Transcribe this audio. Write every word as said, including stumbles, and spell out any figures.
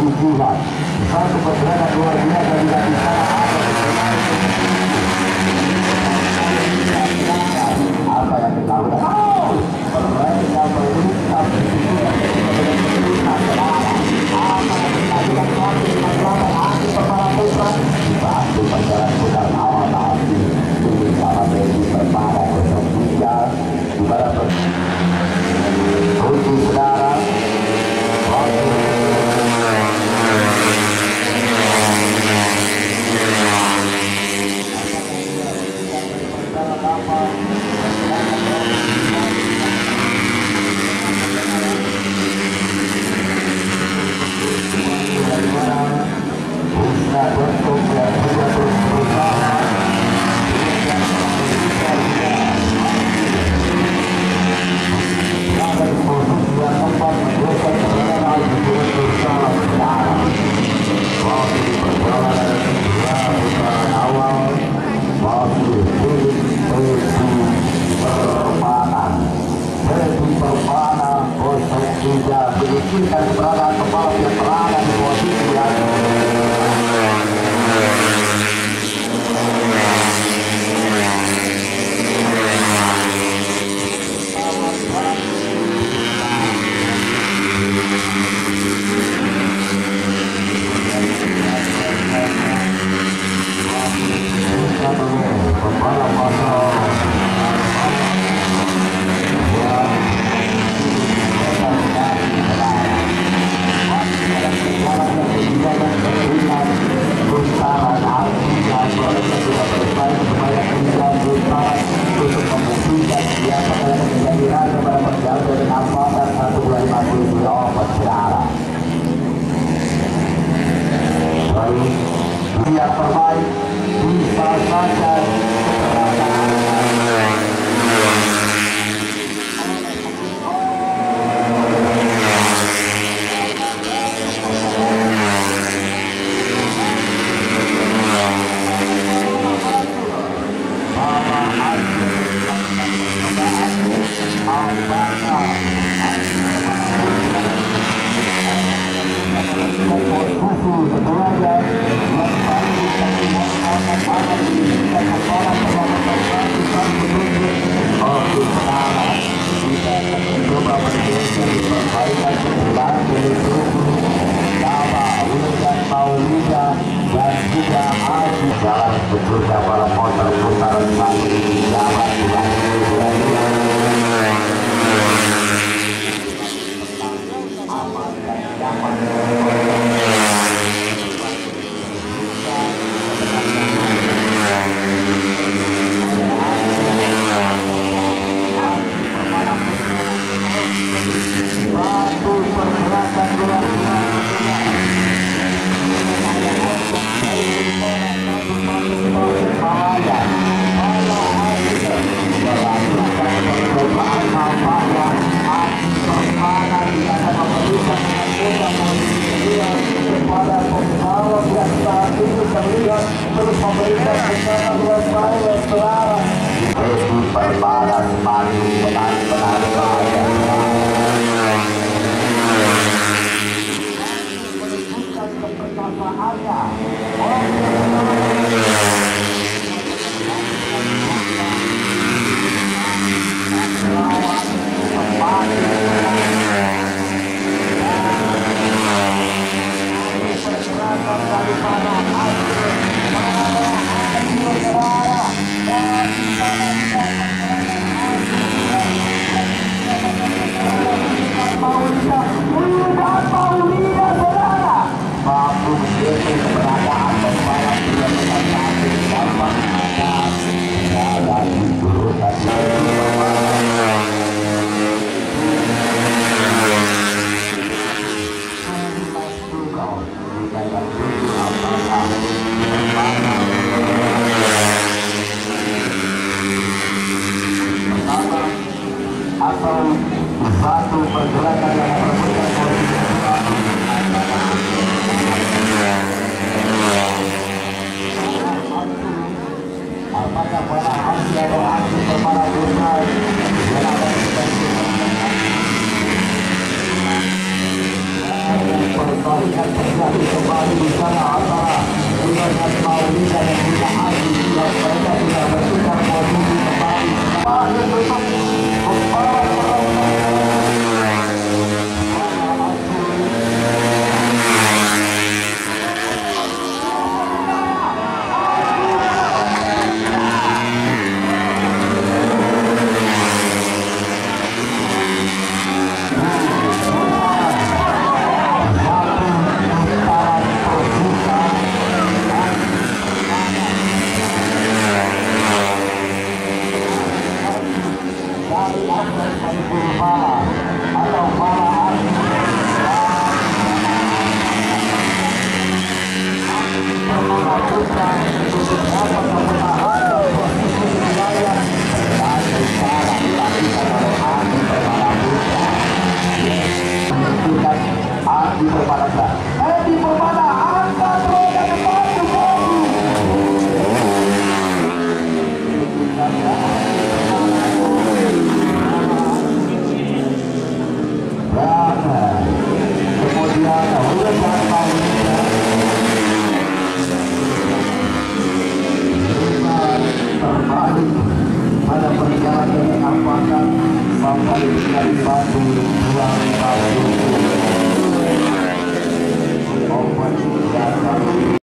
tujuan. Satu pergerakan luar biasa juga di sana. Apa yang kita lakukan? Oh, mereka berusaha berjuang apa yang kita lakukan? Hati kepala putra bantu perjalanan putar awal tadi ini sama Bedi perpada bersedia di barat kunci saudara dan berada kepala yang berada di posisi yang kepala pasal yang terbaik bisa saja jalan sebetulnya para motor putaran satu jalan satu pergerakan luar terus memberikan secara luas biasa selama Bedi perbanas maju benar-benar kaya menunjukkan kepercayaannya lawan kembali pergerakan daripada mampu menjadi keberadaan pembalap yang berkati dapat dalam urusan atau satu pergerakan yang berbeda apakah para ahli atau ahli para besar yang ada di perbaikan terjadi kembali di sana antara William Maulida dan juga Adi yang mereka sudah bertukar posisi kembali. Akhir tutup Adi Permana. Adi Permana angkat roda depan kembali. Dan kemudian William Maulida terbalik pada perjalanan yang apakah sampai dari Batu pulang Batu.